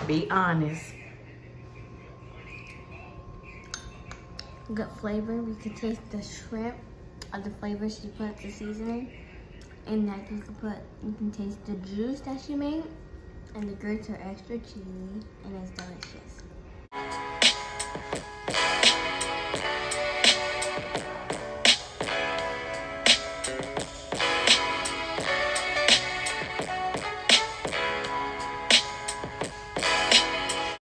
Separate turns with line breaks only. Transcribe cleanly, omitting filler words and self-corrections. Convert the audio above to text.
Be honest.
Good flavor. We can taste the shrimp or the flavor she put the seasoning. And that you can taste the juice that she made. And the grits are extra cheesy and it's delicious.